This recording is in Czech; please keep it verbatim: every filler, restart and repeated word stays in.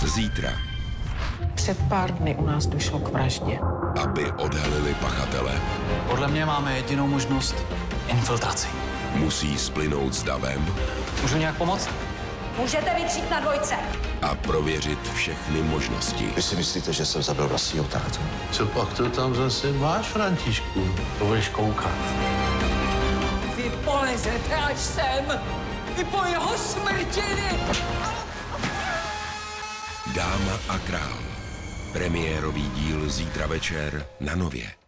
Zítra. Před pár dny u nás došlo k vraždě. Aby odhalili pachatele. Podle mě máme jedinou možnost infiltraci. Musí splynout s davem. Můžu nějak pomoct? Můžete vytřít na dvojce. A prověřit všechny možnosti. Vy si myslíte, že jsem zabil vlastního tátu? Co pak to tam zase máš, Františku? To budeš koukat. Vy polezete až sem. I po jeho smrti. Dáma a král. Premiérový díl zítra večer na Nově.